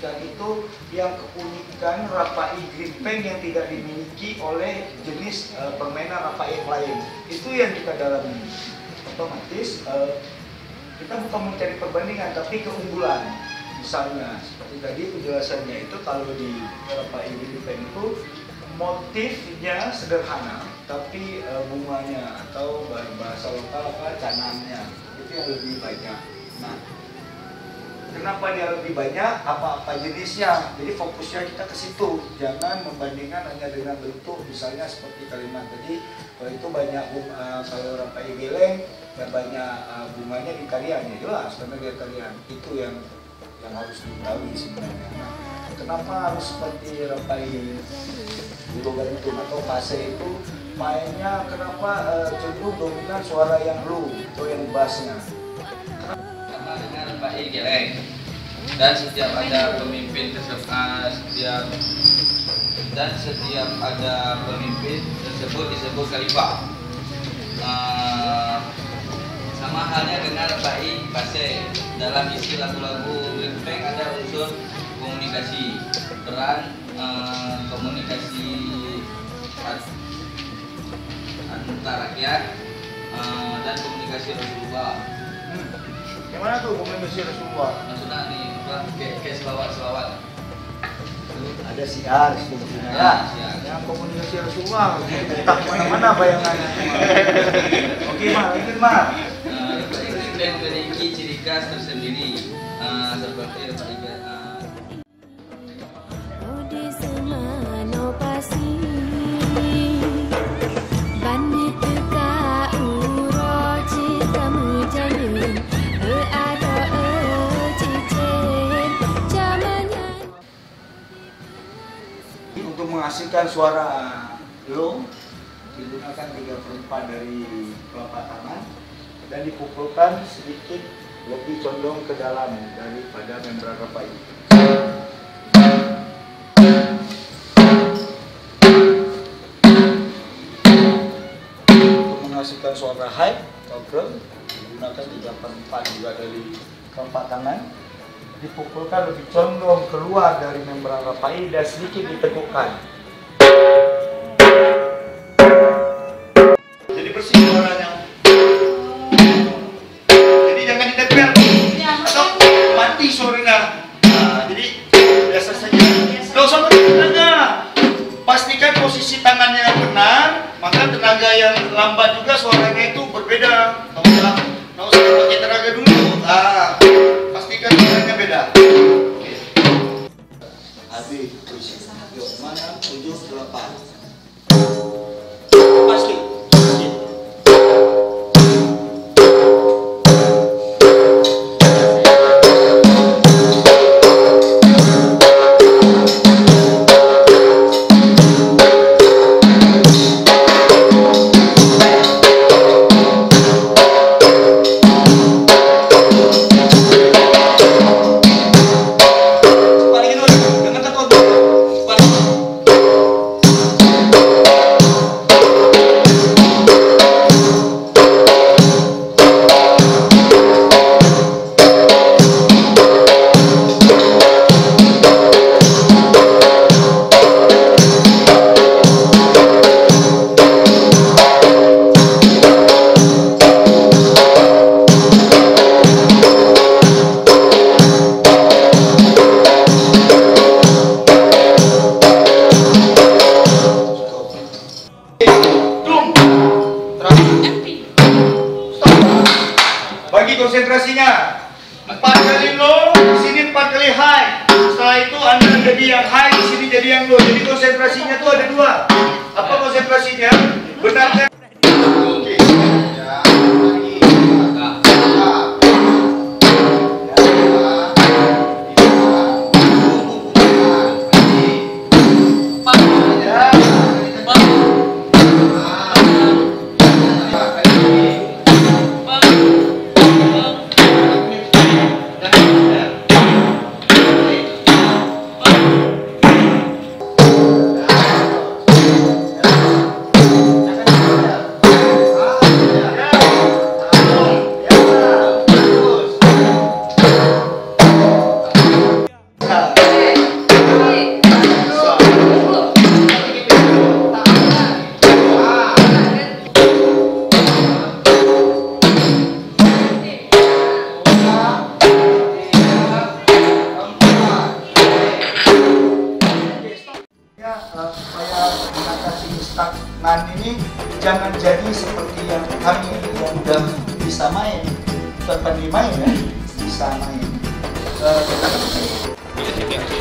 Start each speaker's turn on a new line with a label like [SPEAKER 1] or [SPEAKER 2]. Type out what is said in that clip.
[SPEAKER 1] ikan itu yang keunikan Rapai Green Peng yang tidak dimiliki oleh jenis permainan Rapai yang lain. Itu yang kita dalami. Otomatis kita bukan mencari perbandingan tapi keunggulan. Misalnya seperti tadi penjelasannya itu kalau di Rapai Green Peng itu motifnya sederhana tapi bunganya atau bahasa lokal canangnya itu yang lebih banyak. Nah, kenapa dia lebih banyak? Apa jenisnya? Jadi fokusnya kita ke situ. Jangan membandingkan hanya dengan bentuk, misalnya seperti kalimat tadi. Kalau itu banyak kalau Rapai geleng dan banyak bunganya di tarian, ya jelas karena dia tarian. Itu yang harus diketahui sebenarnya. Nah, kenapa harus seperti Rapai Bulogantung atau Pase itu mainnya kenapa cenderung dominan suara yang low atau yang bassnya?
[SPEAKER 2] Sama dengan Rapai geleng. Dan setiap ada pemimpin tersebut disebut khalifah. Sama halnya dengan Rapai Pase. Dalam isi lagu-lagu Green Peng ada unsur komunikasi, peran komunikasi antar rakyat dan komunikasi Rasulullah.
[SPEAKER 1] Gimana tuh komunikasi Rasulullah?
[SPEAKER 2] Maksudnya nih kayak selawat.
[SPEAKER 1] Ada siar sebetulnya ya. Yang komunikasi Rasulullah tak mana-mana bayangannya. Oke Mar, lanjut Mar.
[SPEAKER 2] Rapai memiliki ciri khas tersendiri seperti Rapai
[SPEAKER 1] untuk menghasilkan suara low digunakan 3/4 dari telapak tangan dan dipukulkan sedikit lebih condong ke dalam daripada membran Rapai. Untuk menghasilkan suara high atau growl digunakan 3/4 juga dari telapak tangan, dipukulkan lebih condong keluar dari membran Rapai dan sedikit ditegukkan. Jadi bersih suaranya. Jadi jangan ditempel atau mati suaranya. Nah, jadi biasa saja. Gak usah pakai tenaga. Pastikan posisi tangannya benar, maka tenaga yang lambat juga suaranya itu berbeda. Nggak usah pakai tenaga dulu. Pastikan suaranya beda. Oke. Habis. Yuk, mana 7, 8. Pasti. Bagi konsentrasinya 4 kali low, di sini 4 kali high. Setelah itu Anda jadi yang high, di sini jadi yang low. Jadi konsentrasinya tuh ada 2. Apa konsentrasinya? Benarkan. Oke. Ya, lagi. stagnan ini jangan jadi seperti yang kami yang udah bisa main, bukan pandai main ya, bisa main.